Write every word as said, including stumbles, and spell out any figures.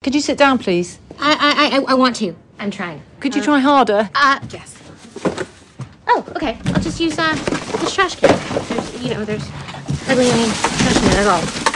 Could you sit down, please? I, I, I, I want to. I'm trying. Could you uh, try harder? Uh, yes. Oh, okay. I'll just use, uh, this trash can. There's, you know, there's hardly any trash in it at all.